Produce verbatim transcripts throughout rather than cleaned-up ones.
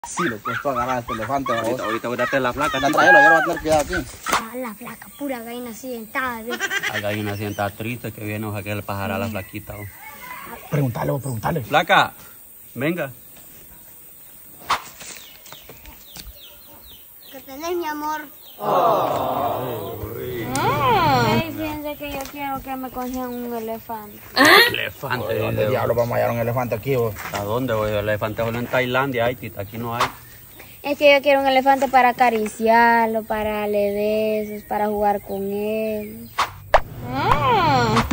Sí, lo puesto a agarrar a este elefante. Ahorita, ahorita voy a darte la placa. Ya tráelo, ya lo va a tener cuidado aquí. Ah, la flaca, pura gallina accidentada. Hay gallina sienta triste que viene, ojalá que le pasará a la flaquita. Oh. Preguntale, vos, preguntale. Flaca, venga. ¿Qué tenés, mi amor? Oh. Ay, fíjense que yo quiero que me consigan un elefante. Elefante. ¿De dónde diablos vamos a hallar un elefante aquí, vos? ¿A dónde, güey? El elefante solo en Tailandia hay, tita, aquí no hay. Es que yo quiero un elefante para acariciarlo, para darle besos, para jugar con él. Ah.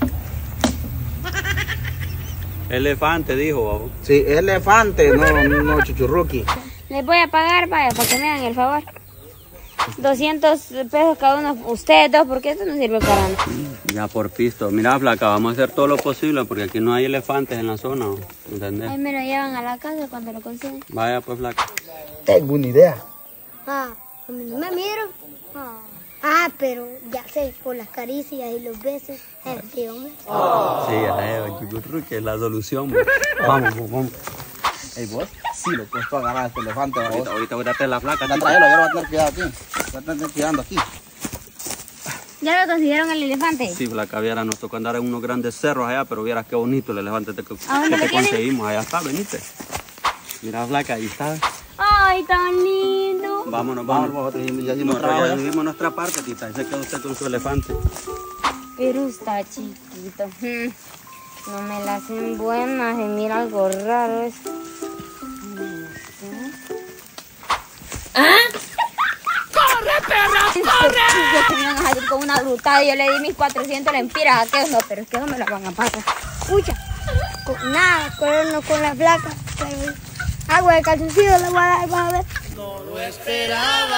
Elefante, dijo, babo. Sí, elefante, no, no chuchurruqui. Les voy a pagar, vaya, para que me hagan el favor. doscientos pesos cada uno, ustedes dos, porque esto no sirve para nada. Ya por pisto. Mira, flaca, vamos a hacer todo lo posible porque aquí no hay elefantes en la zona, ¿entendés? Ahí me lo llevan a la casa cuando lo consiguen. Vaya, pues, flaca. Tengo una idea. Ah, a mí no me miro. Ah. Ah, pero ya sé, por las caricias y los besos, este hombre. Sí, ya es, que es la solución. Bro. Vamos, vamos, vamos. ¿Ey, vos? Sí, lo puesto a agarrar a este elefante. Ahorita, ahorita voy a darte la placa. Ya tráelo, ya lo va a tener cuidado aquí. Va a tener cuidado aquí. ¿Ya lo consiguieron el elefante? Sí, flaca, viera, nos tocó andar en unos grandes cerros allá, pero vieras qué bonito el elefante que, que ¿A dónde te lo tienen? conseguimos. Allá está, venite. Mira, flaca, ahí está. Ay, tan lindo. Vámonos, Vamos, vámonos. vamos, ya hicimos Nosotros trabajo ya ya. vivimos nuestra parte, tita. Y se queda usted con su elefante. Pero está chiquito. Hmm. No me la hacen buena, se mira algo raro esto. ¡Corre, perra, corre! Yo que me iban a salir con una brutada y yo le di mis cuatrocientos lempiras a aquellos, no, pero es que no me la van a pagar. Escucha, con nada, con, no con la placa, pero agua de calzoncillo le voy a dar, vas a ver. No lo esperaba.